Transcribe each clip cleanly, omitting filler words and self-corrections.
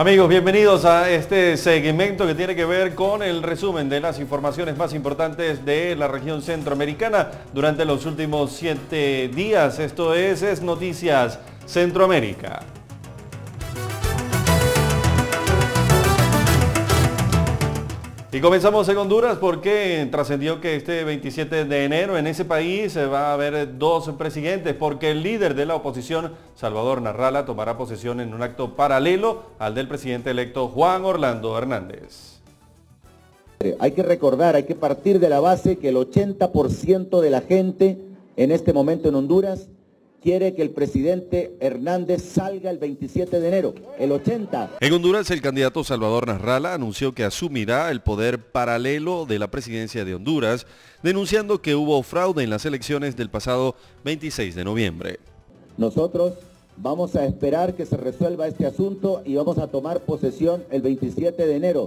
Amigos, bienvenidos a este segmento que tiene que ver con el resumen de las informaciones más importantes de la región centroamericana durante los últimos 7 días. Esto es Noticias Centroamérica. Y comenzamos en Honduras porque trascendió que este 27 de enero en ese país va a haber 2 presidentes porque el líder de la oposición, Salvador Narrala, tomará posesión en un acto paralelo al del presidente electo Juan Orlando Hernández. Hay que recordar, hay que partir de la base que el 80% de la gente en este momento en Honduras quiere que el presidente Hernández salga el 27 de enero, el 80%. En Honduras, el candidato Salvador Narrala anunció que asumirá el poder paralelo de la presidencia de Honduras, denunciando que hubo fraude en las elecciones del pasado 26 de noviembre. Nosotros vamos a esperar que se resuelva este asunto y vamos a tomar posesión el 27 de enero.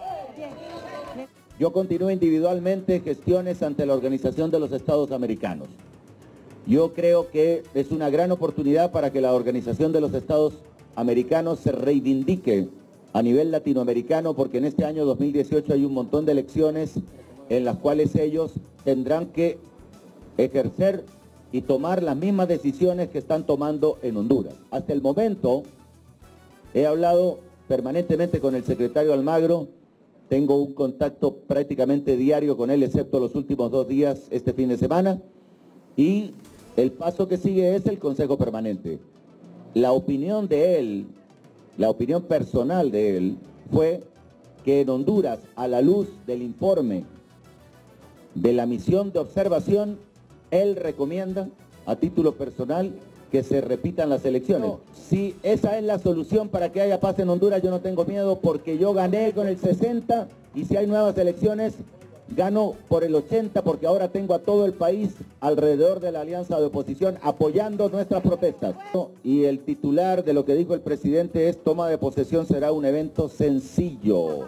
Yo continúo individualmente gestiones ante la Organización de los Estados Americanos. Yo creo que es una gran oportunidad para que la Organización de los Estados Americanos se reivindique a nivel latinoamericano, porque en este año 2018 hay un montón de elecciones en las cuales ellos tendrán que ejercer y tomar las mismas decisiones que están tomando en Honduras. Hasta el momento he hablado permanentemente con el secretario Almagro, tengo un contacto prácticamente diario con él, excepto los últimos 2 días este fin de semana, y el paso que sigue es el Consejo Permanente. La opinión de él, la opinión personal de él, fue que en Honduras, a la luz del informe de la misión de observación, él recomienda, a título personal, que se repitan las elecciones. Si esa es la solución para que haya paz en Honduras, yo no tengo miedo, porque yo gané con el 60, y si hay nuevas elecciones, gano por el 80, porque ahora tengo a todo el país alrededor de la alianza de oposición apoyando nuestras protestas. Y el titular de lo que dijo el presidente es: toma de posesión será un evento sencillo.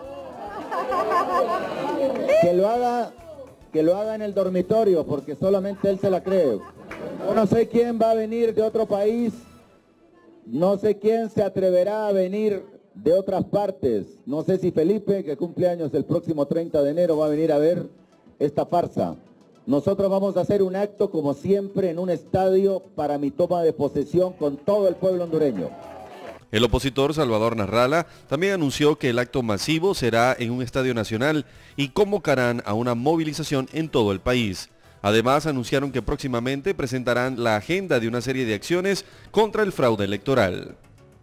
Que lo haga en el dormitorio, porque solamente él se la cree. Yo no sé quién va a venir de otro país, no sé quién se atreverá a venir de otras partes. No sé si Felipe, que cumple años el próximo 30 de enero, va a venir a ver esta farsa. Nosotros vamos a hacer un acto, como siempre, en un estadio para mi toma de posesión con todo el pueblo hondureño. El opositor Salvador Narrala también anunció que el acto masivo será en un estadio nacional y convocarán a una movilización en todo el país. Además, anunciaron que próximamente presentarán la agenda de una serie de acciones contra el fraude electoral.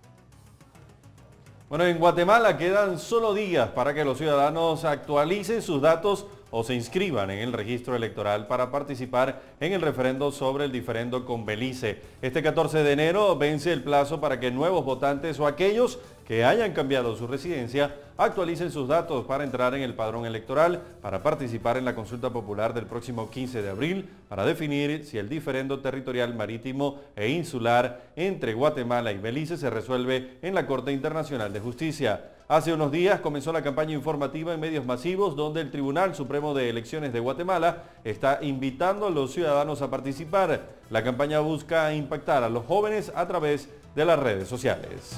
Bueno, en Guatemala quedan solo días para que los ciudadanos actualicen sus datos o se inscriban en el registro electoral para participar en el referendo sobre el diferendo con Belice. Este 14 de enero vence el plazo para que nuevos votantes o aquellos que hayan cambiado su residencia actualicen sus datos para entrar en el padrón electoral para participar en la consulta popular del próximo 15 de abril para definir si el diferendo territorial marítimo e insular entre Guatemala y Belice se resuelve en la Corte Internacional de Justicia. Hace unos días comenzó la campaña informativa en medios masivos donde el Tribunal Supremo de Elecciones de Guatemala está invitando a los ciudadanos a participar. La campaña busca impactar a los jóvenes a través de las redes sociales.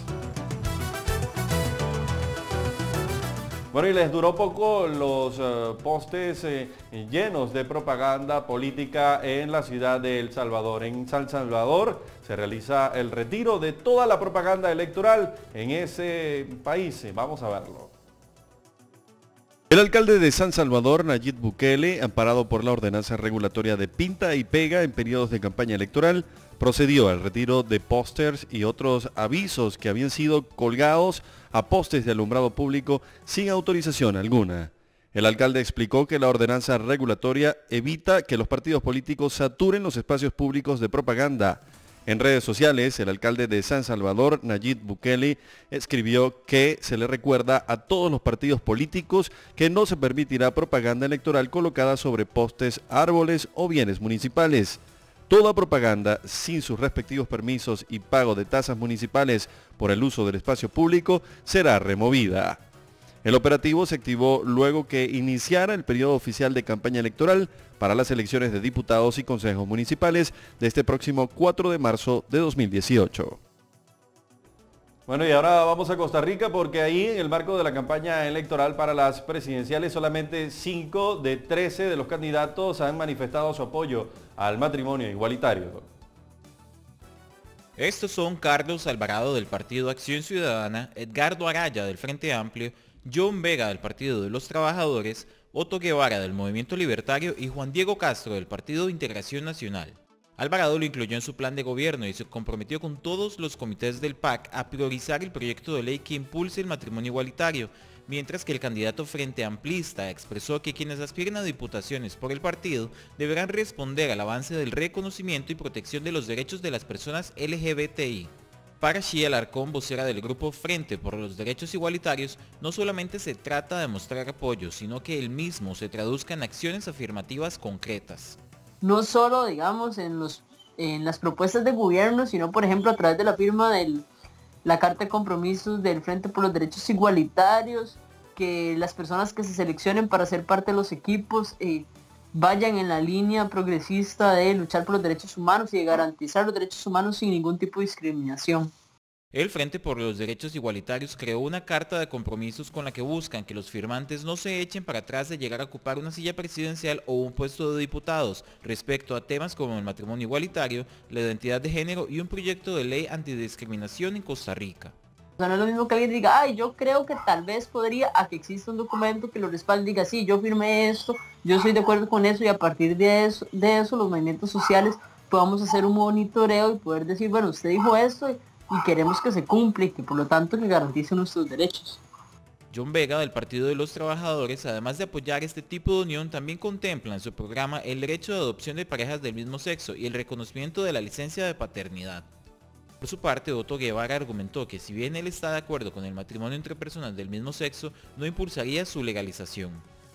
Bueno, y les duró poco los postes llenos de propaganda política en la ciudad de El Salvador. En San Salvador se realiza el retiro de toda la propaganda electoral en ese país. Vamos a verlo. El alcalde de San Salvador, Nayib Bukele, amparado por la ordenanza regulatoria de pinta y pega en periodos de campaña electoral, procedió al retiro de pósters y otros avisos que habían sido colgados a postes de alumbrado público sin autorización alguna. El alcalde explicó que la ordenanza regulatoria evita que los partidos políticos saturen los espacios públicos de propaganda. En redes sociales, el alcalde de San Salvador, Nayib Bukele, escribió que se le recuerda a todos los partidos políticos que no se permitirá propaganda electoral colocada sobre postes, árboles o bienes municipales. Toda propaganda sin sus respectivos permisos y pago de tasas municipales por el uso del espacio público será removida. El operativo se activó luego que iniciara el periodo oficial de campaña electoral para las elecciones de diputados y consejos municipales de este próximo 4 de marzo de 2018. Bueno, y ahora vamos a Costa Rica porque ahí en el marco de la campaña electoral para las presidenciales solamente 5 de 13 de los candidatos han manifestado su apoyo al matrimonio igualitario. Estos son Carlos Alvarado del Partido Acción Ciudadana, Edgardo Araya del Frente Amplio, John Vega del Partido de los Trabajadores, Otto Guevara del Movimiento Libertario y Juan Diego Castro del Partido de Integración Nacional. Alvarado lo incluyó en su plan de gobierno y se comprometió con todos los comités del PAC a priorizar el proyecto de ley que impulse el matrimonio igualitario, mientras que el candidato Frente Amplista expresó que quienes aspiren a diputaciones por el partido deberán responder al avance del reconocimiento y protección de los derechos de las personas LGBTI. Para Xia Alarcón, vocera del grupo Frente por los Derechos Igualitarios, no solamente se trata de mostrar apoyo, sino que el mismo se traduzca en acciones afirmativas concretas. No solo, digamos, en las propuestas de gobierno, sino, por ejemplo, a través de la firma de la Carta de Compromisos del Frente por los Derechos Igualitarios, que las personas que se seleccionen para ser parte de los equipos vayan en la línea progresista de luchar por los derechos humanos y de garantizar los derechos humanos sin ningún tipo de discriminación. El Frente por los Derechos Igualitarios creó una carta de compromisos con la que buscan que los firmantes no se echen para atrás de llegar a ocupar una silla presidencial o un puesto de diputados respecto a temas como el matrimonio igualitario, la identidad de género y un proyecto de ley antidiscriminación en Costa Rica. O sea, no es lo mismo que alguien diga, ay, yo creo que tal vez podría, a que exista un documento que lo respalde y diga, sí, yo firmé esto, yo estoy de acuerdo con eso y a partir de eso los movimientos sociales podamos hacer un monitoreo y poder decir, bueno, usted dijo esto y queremos que se cumpla y que por lo tanto que garantice nuestros derechos. John Vega del Partido de los Trabajadores, además de apoyar este tipo de unión, también contempla en su programa el derecho de adopción de parejas del mismo sexo y el reconocimiento de la licencia de paternidad. Por su parte, Otto Guevara argumentó que si bien él está de acuerdo con el matrimonio entre personas del mismo sexo, no impulsaría su legalización.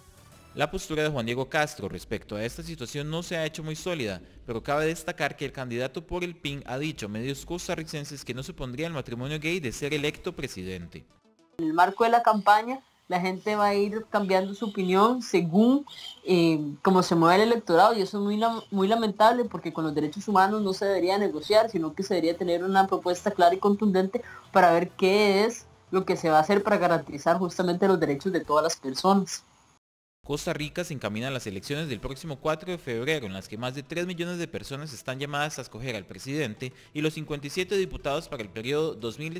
La postura de Juan Diego Castro respecto a esta situación no se ha hecho muy sólida, pero cabe destacar que el candidato por el PIN ha dicho a medios costarricenses que no se opondría al matrimonio gay de ser electo presidente. En el marco de la campaña, la gente va a ir cambiando su opinión según cómo se mueve el electorado y eso es muy lamentable porque con los derechos humanos no se debería negociar, sino que se debería tener una propuesta clara y contundente para ver qué es lo que se va a hacer para garantizar justamente los derechos de todas las personas. Costa Rica se encamina a las elecciones del próximo 4 de febrero, en las que más de 3 millones de personas están llamadas a escoger al presidente y los 57 diputados para el periodo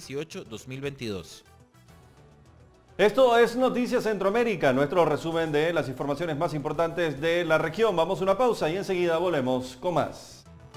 2018-2022. Esto es Noticias Centroamérica, nuestro resumen de las informaciones más importantes de la región. Vamos a una pausa y enseguida volvemos con más.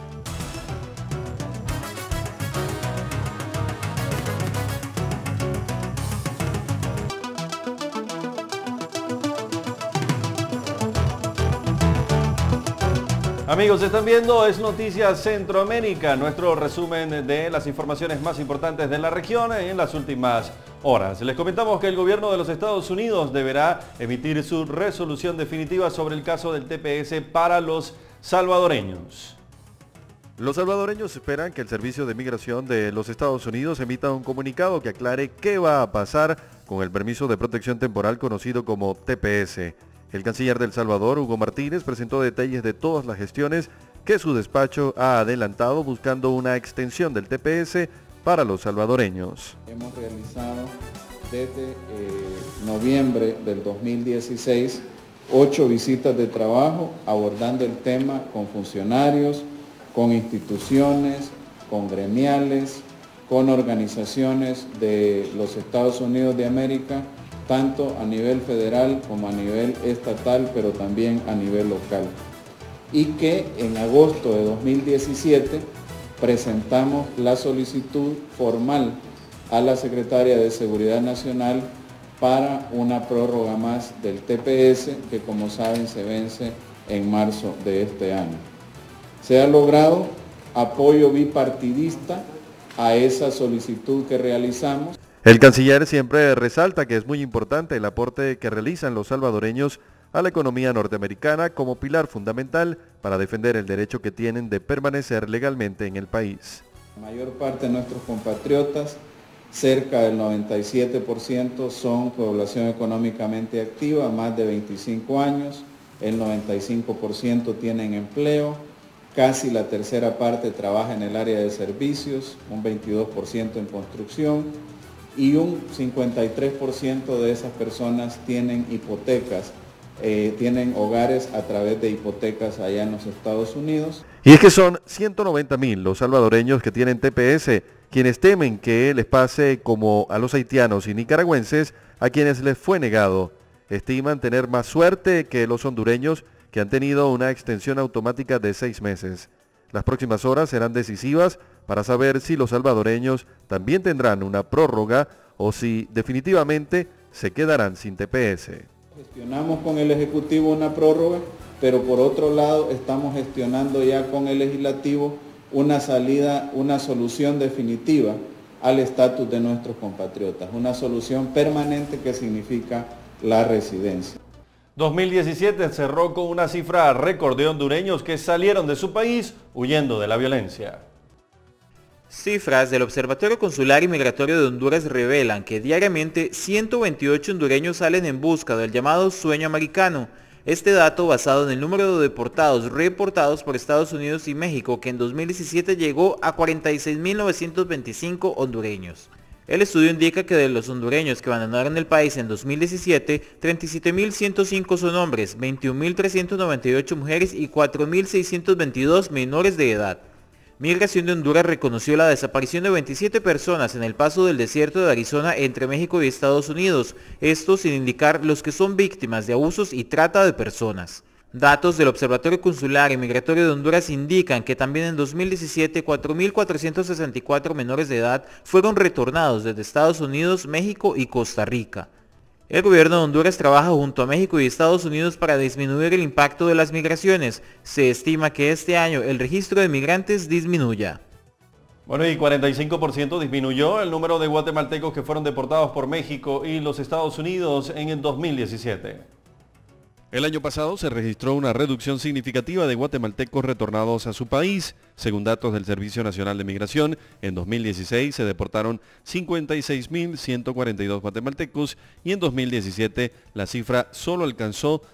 Amigos, están viendo Es Noticias Centroamérica, nuestro resumen de las informaciones más importantes de la región en las últimas horas. Les comentamos que el gobierno de los Estados Unidos deberá emitir su resolución definitiva sobre el caso del TPS para los salvadoreños. Los salvadoreños esperan que el Servicio de Migración de los Estados Unidos emita un comunicado que aclare qué va a pasar con el permiso de protección temporal conocido como TPS. El canciller de El Salvador, Hugo Martínez, presentó detalles de todas las gestiones que su despacho ha adelantado buscando una extensión del TPS para los salvadoreños. Hemos realizado desde noviembre del 2016 8 visitas de trabajo abordando el tema con funcionarios, con instituciones, con gremiales, con organizaciones de los Estados Unidos de América, tanto a nivel federal como a nivel estatal, pero también a nivel local. Y que en agosto de 2017 presentamos la solicitud formal a la Secretaría de Seguridad Nacional para una prórroga más del TPS, que como saben se vence en marzo de este año. Se ha logrado apoyo bipartidista a esa solicitud que realizamos. El canciller siempre resalta que es muy importante el aporte que realizan los salvadoreños a la economía norteamericana como pilar fundamental para defender el derecho que tienen de permanecer legalmente en el país. La mayor parte de nuestros compatriotas, cerca del 97%, son población económicamente activa, más de 25 años, el 95% tienen empleo, casi la tercera parte trabaja en el área de servicios, un 22% en construcción y un 53% de esas personas tienen hipotecas, tienen hogares a través de hipotecas allá en los Estados Unidos. Y es que son 190.000 los salvadoreños que tienen TPS, quienes temen que les pase como a los haitianos y nicaragüenses a quienes les fue negado. Estiman tener más suerte que los hondureños, que han tenido una extensión automática de 6 meses. Las próximas horas serán decisivas para saber si los salvadoreños también tendrán una prórroga o si definitivamente se quedarán sin TPS. Gestionamos con el Ejecutivo una prórroga, pero por otro lado estamos gestionando ya con el Legislativo una salida, una solución definitiva al estatus de nuestros compatriotas, una solución permanente que significa la residencia. 2017 cerró con una cifra récord de hondureños que salieron de su país huyendo de la violencia. Cifras del Observatorio Consular y Migratorio de Honduras revelan que diariamente 128 hondureños salen en busca del llamado sueño americano. Este dato basado en el número de deportados reportados por Estados Unidos y México, que en 2017 llegó a 46.925 hondureños. El estudio indica que de los hondureños que abandonaron el país en 2017, 37.105 son hombres, 21.398 mujeres y 4.622 menores de edad. Migración de Honduras reconoció la desaparición de 27 personas en el paso del desierto de Arizona entre México y Estados Unidos, esto sin indicar los que son víctimas de abusos y trata de personas. Datos del Observatorio Consular y Migratorio de Honduras indican que también en 2017 4.464 menores de edad fueron retornados desde Estados Unidos, México y Costa Rica. El gobierno de Honduras trabaja junto a México y Estados Unidos para disminuir el impacto de las migraciones. Se estima que este año el registro de migrantes disminuya. Bueno, y 45% disminuyó el número de guatemaltecos que fueron deportados por México y los Estados Unidos en el 2017. El año pasado se registró una reducción significativa de guatemaltecos retornados a su país. Según datos del Servicio Nacional de Migración, en 2016 se deportaron 56.142 guatemaltecos y en 2017 la cifra solo alcanzó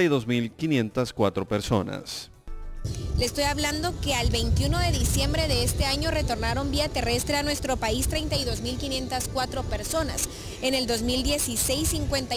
32.504 personas. Le estoy hablando que al 21 de diciembre de este año retornaron vía terrestre a nuestro país 32.504 personas. En el 2016,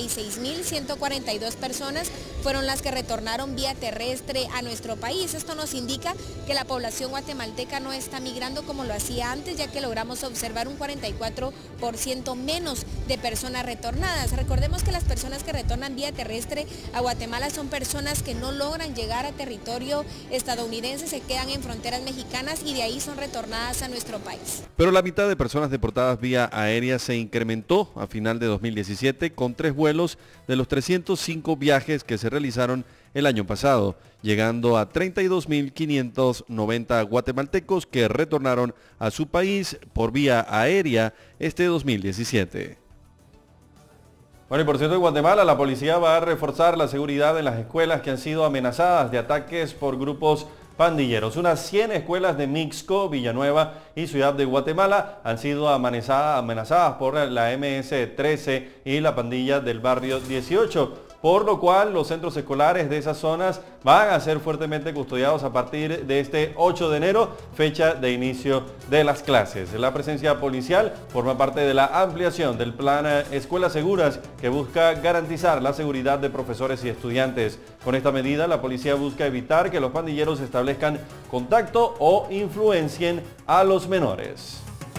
56.142 personas fueron las que retornaron vía terrestre a nuestro país. Esto nos indica que la población guatemalteca no está migrando como lo hacía antes, ya que logramos observar un 44% menos de personas retornadas. Recordemos que las personas que retornan vía terrestre a Guatemala son personas que no logran llegar a territorio estadounidense, se quedan en fronteras mexicanas y de ahí son retornadas a nuestro país. Pero la mitad de personas deportadas vía aérea se incrementó a final de 2017 con 3 vuelos de los 305 viajes que se realizaron el año pasado, llegando a 32.590 guatemaltecos que retornaron a su país por vía aérea este 2017. Bueno, y por cierto, en Guatemala la policía va a reforzar la seguridad en las escuelas que han sido amenazadas de ataques por grupos pandilleros. Unas 100 escuelas de Mixco, Villanueva y Ciudad de Guatemala han sido amenazadas por la MS-13 y la pandilla del barrio 18. Por lo cual los centros escolares de esas zonas van a ser fuertemente custodiados a partir de este 8 de enero, fecha de inicio de las clases. La presencia policial forma parte de la ampliación del plan Escuelas Seguras, que busca garantizar la seguridad de profesores y estudiantes. Con esta medida, la policía busca evitar que los pandilleros establezcan contacto o influencien a los menores.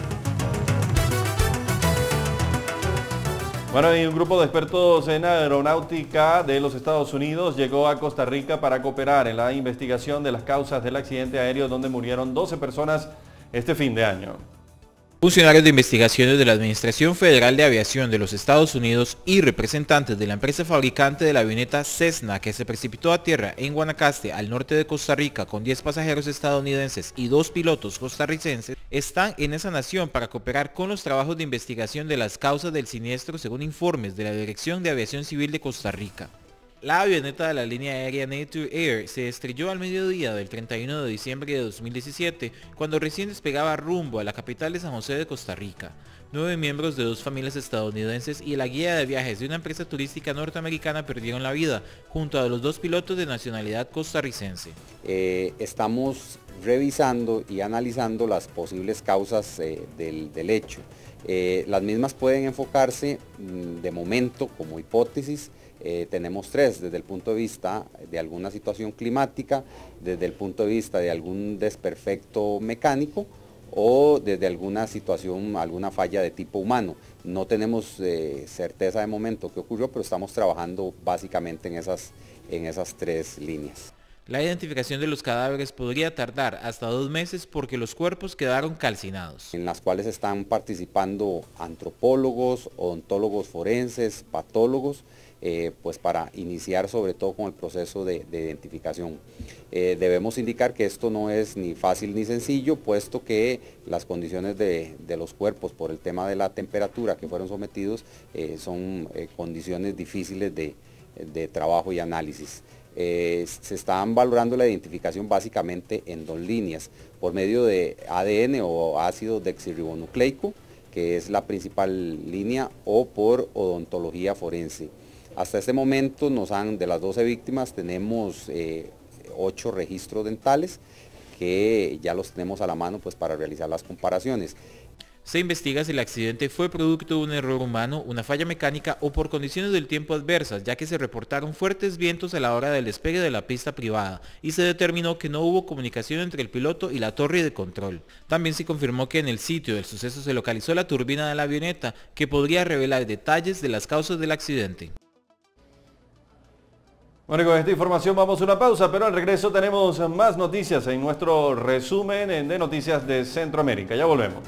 Bueno, y un grupo de expertos en aeronáutica de los Estados Unidos llegó a Costa Rica para cooperar en la investigación de las causas del accidente aéreo donde murieron 12 personas este fin de año. Funcionarios de investigaciones de la Administración Federal de Aviación de los Estados Unidos y representantes de la empresa fabricante de la avioneta Cessna, que se precipitó a tierra en Guanacaste, al norte de Costa Rica, con 10 pasajeros estadounidenses y 2 pilotos costarricenses, están en esa nación para cooperar con los trabajos de investigación de las causas del siniestro, según informes de la Dirección de Aviación Civil de Costa Rica. La avioneta de la línea aérea Nature Air se estrelló al mediodía del 31 de diciembre de 2017, cuando recién despegaba rumbo a la capital de San José de Costa Rica. 9 miembros de 2 familias estadounidenses y la guía de viajes de una empresa turística norteamericana perdieron la vida, junto a los 2 pilotos de nacionalidad costarricense. Estamos revisando y analizando las posibles causas del hecho. Las mismas pueden enfocarse de momento como hipótesis. Tenemos 3, desde el punto de vista de alguna situación climática, desde el punto de vista de algún desperfecto mecánico o desde alguna situación, alguna falla de tipo humano. No tenemos certeza de momento qué ocurrió, pero estamos trabajando básicamente en esas 3 líneas. La identificación de los cadáveres podría tardar hasta 2 meses porque los cuerpos quedaron calcinados. En las cuales están participando antropólogos, odontólogos forenses, patólogos, pues para iniciar sobre todo con el proceso de identificación. Debemos indicar que esto no es ni fácil ni sencillo, puesto que las condiciones de los cuerpos por el tema de la temperatura que fueron sometidos son condiciones difíciles de trabajo y análisis. Se están valorando la identificación básicamente en 2 líneas, por medio de ADN o ácido deoxirribonucleico, que es la principal línea, o por odontología forense. Hasta este momento de las 12 víctimas tenemos 8 registros dentales que ya los tenemos a la mano pues, para realizar las comparaciones. Se investiga si el accidente fue producto de un error humano, una falla mecánica o por condiciones del tiempo adversas, ya que se reportaron fuertes vientos a la hora del despegue de la pista privada y se determinó que no hubo comunicación entre el piloto y la torre de control. También se confirmó que en el sitio del suceso se localizó la turbina de la avioneta, que podría revelar detalles de las causas del accidente. Bueno, y con esta información vamos a una pausa, pero al regreso tenemos más noticias en nuestro resumen de noticias de Centroamérica. Ya volvemos.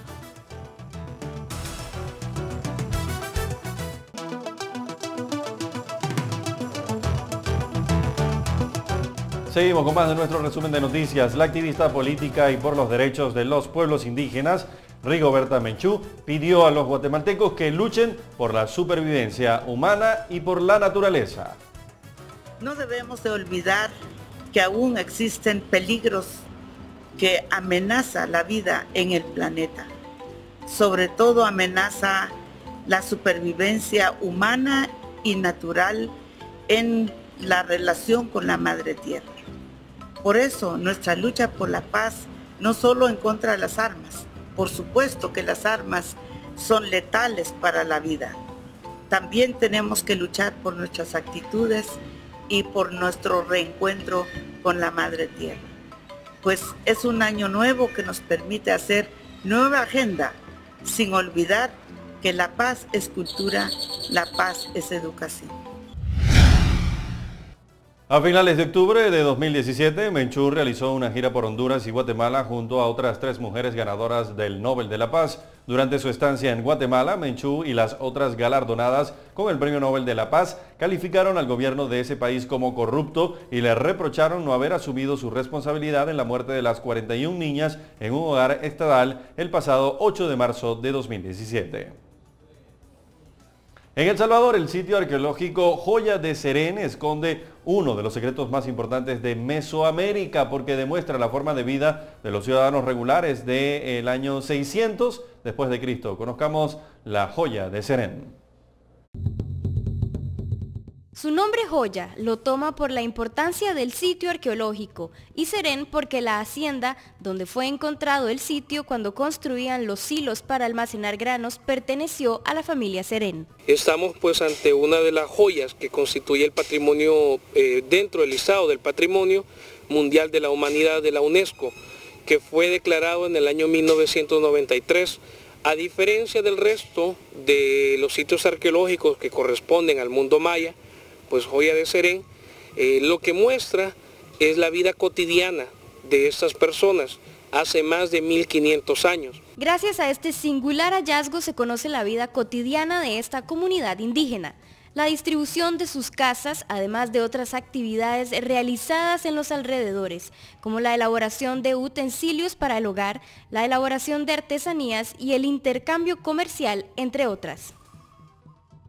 Seguimos con más de nuestro resumen de noticias. La activista política y por los derechos de los pueblos indígenas, Rigoberta Menchú, pidió a los guatemaltecos que luchen por la supervivencia humana y por la naturaleza. No debemos de olvidar que aún existen peligros que amenazan la vida en el planeta. Sobre todo amenaza la supervivencia humana y natural en la relación con la Madre Tierra. Por eso nuestra lucha por la paz no solo en contra de las armas, por supuesto que las armas son letales para la vida. También tenemos que luchar por nuestras actitudes y por nuestro reencuentro con la Madre Tierra. Pues es un año nuevo que nos permite hacer nueva agenda, sin olvidar que la paz es cultura, la paz es educación. A finales de octubre de 2017, Menchú realizó una gira por Honduras y Guatemala junto a otras 3 mujeres ganadoras del Nobel de la Paz. Durante su estancia en Guatemala, Menchú y las otras galardonadas con el Premio Nobel de la Paz calificaron al gobierno de ese país como corrupto y le reprocharon no haber asumido su responsabilidad en la muerte de las 41 niñas en un hogar estatal el pasado 8 de marzo de 2017. En El Salvador, el sitio arqueológico Joya de Serén esconde uno de los secretos más importantes de Mesoamérica porque demuestra la forma de vida de los ciudadanos regulares del año 600 después de Cristo. Conozcamos la Joya de Serén. Su nombre Joya lo toma por la importancia del sitio arqueológico y Serén porque la hacienda donde fue encontrado el sitio cuando construían los silos para almacenar granos perteneció a la familia Serén. Estamos pues ante una de las joyas que constituye el patrimonio dentro del listado del Patrimonio Mundial de la Humanidad de la UNESCO, que fue declarado en el año 1993. A diferencia del resto de los sitios arqueológicos que corresponden al mundo maya, pues Joya de Serén lo que muestra es la vida cotidiana de estas personas hace más de 1500 años. Gracias a este singular hallazgo se conoce la vida cotidiana de esta comunidad indígena, la distribución de sus casas, además de otras actividades realizadas en los alrededores, como la elaboración de utensilios para el hogar, la elaboración de artesanías y el intercambio comercial, entre otras.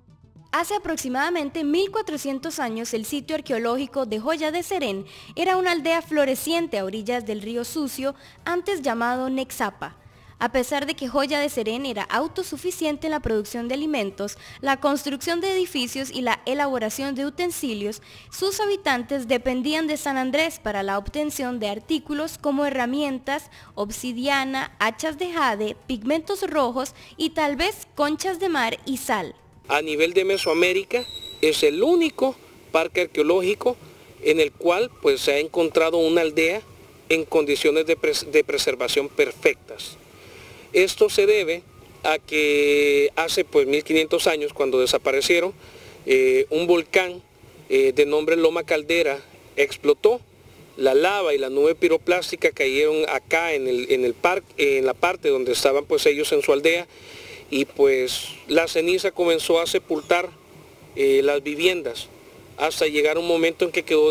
Hace aproximadamente 1400 años el sitio arqueológico de Joya de Serén era una aldea floreciente a orillas del río Sucio, antes llamado Nexapa. A pesar de que Joya de Serén era autosuficiente en la producción de alimentos, la construcción de edificios y la elaboración de utensilios, sus habitantes dependían de San Andrés para la obtención de artículos como herramientas, obsidiana, hachas de jade, pigmentos rojos y tal vez conchas de mar y sal. A nivel de Mesoamérica es el único parque arqueológico en el cual pues, se ha encontrado una aldea en condiciones de preservación perfectas. Esto se debe a que hace pues 1500 años, cuando desaparecieron, un volcán de nombre Loma Caldera explotó, la lava y la nube piroplástica cayeron acá en la parte donde estaban pues ellos en su aldea, y pues la ceniza comenzó a sepultar las viviendas, hasta llegar un momento en que quedó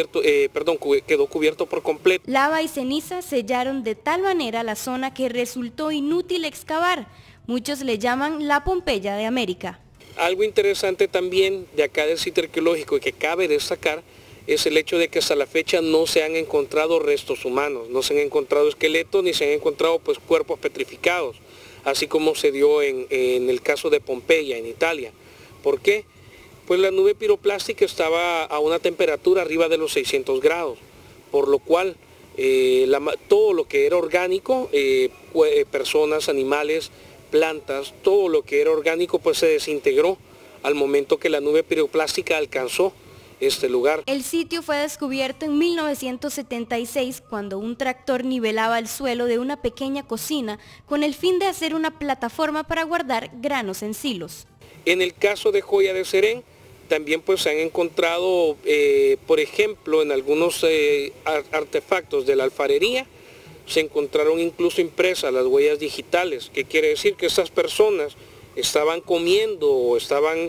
cubierto por completo. Lava y ceniza sellaron de tal manera la zona que resultó inútil excavar. Muchos le llaman la Pompeya de América. Algo interesante también de acá del sitio arqueológico y que cabe destacar es el hecho de que hasta la fecha no se han encontrado restos humanos, no se han encontrado esqueletos ni se han encontrado pues, cuerpos petrificados, así como se dio en el caso de Pompeya, en Italia. ¿Por qué? Pues la nube piroplástica estaba a una temperatura arriba de los 600 grados, por lo cual todo lo que era orgánico, personas, animales, plantas, todo lo que era orgánico pues se desintegró al momento que la nube piroplástica alcanzó este lugar. El sitio fue descubierto en 1976 cuando un tractor nivelaba el suelo de una pequeña cocina con el fin de hacer una plataforma para guardar granos en silos. En el caso de Joya de Serén, también pues se han encontrado, por ejemplo, en algunos artefactos de la alfarería, se encontraron incluso impresas las huellas digitales, que quiere decir que estas personas estaban comiendo o estaban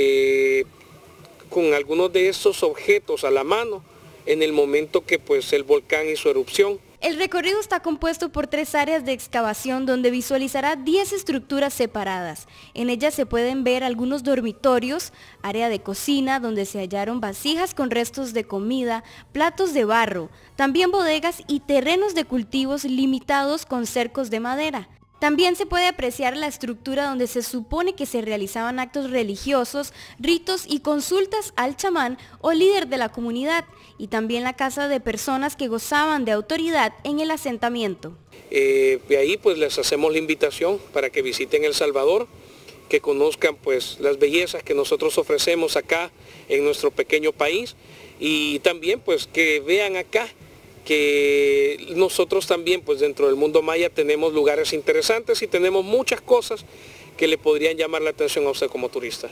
con algunos de estos objetos a la mano en el momento que pues el volcán hizo erupción. El recorrido está compuesto por 3 áreas de excavación donde visualizará 10 estructuras separadas. En ellas se pueden ver algunos dormitorios, área de cocina donde se hallaron vasijas con restos de comida, platos de barro, también bodegas y terrenos de cultivos limitados con cercos de madera. También se puede apreciar la estructura donde se supone que se realizaban actos religiosos, ritos y consultas al chamán o líder de la comunidad, y también la casa de personas que gozaban de autoridad en el asentamiento. De ahí pues les hacemos la invitación para que visiten El Salvador, que conozcan pues las bellezas que nosotros ofrecemos acá en nuestro pequeño país, y también pues que vean acá que nosotros también pues dentro del mundo maya tenemos lugares interesantes y tenemos muchas cosas que le podrían llamar la atención a usted como turista.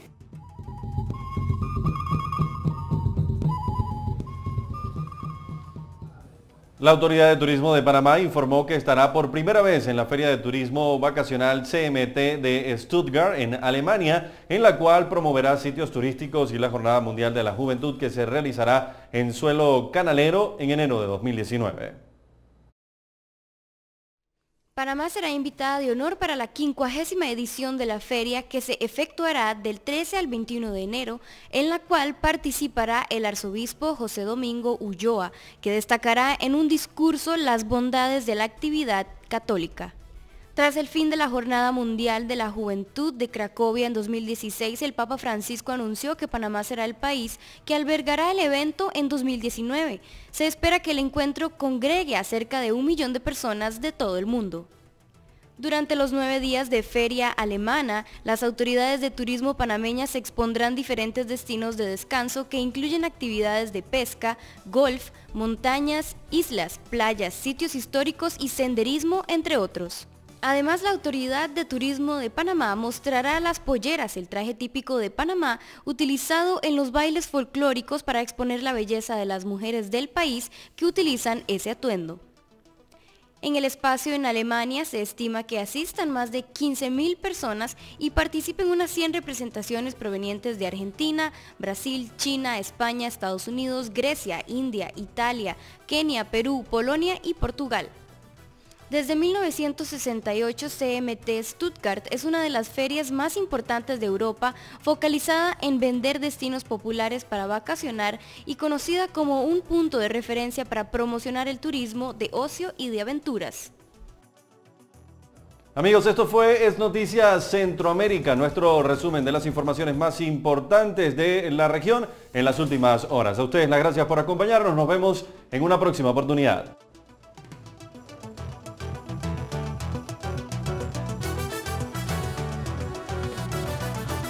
La Autoridad de Turismo de Panamá informó que estará por primera vez en la Feria de Turismo Vacacional CMT de Stuttgart, en Alemania, en la cual promoverá sitios turísticos y la Jornada Mundial de la Juventud que se realizará en suelo canalero en enero de 2019. Panamá será invitada de honor para la 50ª edición de la feria que se efectuará del 13 al 21 de enero, en la cual participará el arzobispo José Domingo Ulloa, que destacará en un discurso las bondades de la actividad católica. Tras el fin de la Jornada Mundial de la Juventud de Cracovia en 2016, el Papa Francisco anunció que Panamá será el país que albergará el evento en 2019. Se espera que el encuentro congregue a cerca de 1 millón de personas de todo el mundo. Durante los 9 días de feria alemana, las autoridades de turismo panameñas expondrán diferentes destinos de descanso que incluyen actividades de pesca, golf, montañas, islas, playas, sitios históricos y senderismo, entre otros. Además, la Autoridad de Turismo de Panamá mostrará las polleras, el traje típico de Panamá, utilizado en los bailes folclóricos para exponer la belleza de las mujeres del país que utilizan ese atuendo. En el espacio en Alemania se estima que asistan más de 15.000 personas y participen unas 100 representaciones provenientes de Argentina, Brasil, China, España, Estados Unidos, Grecia, India, Italia, Kenia, Perú, Polonia y Portugal. Desde 1968, CMT Stuttgart es una de las ferias más importantes de Europa, focalizada en vender destinos populares para vacacionar y conocida como un punto de referencia para promocionar el turismo de ocio y de aventuras. Amigos, esto fue Es Noticias Centroamérica, nuestro resumen de las informaciones más importantes de la región en las últimas horas. A ustedes las gracias por acompañarnos, nos vemos en una próxima oportunidad.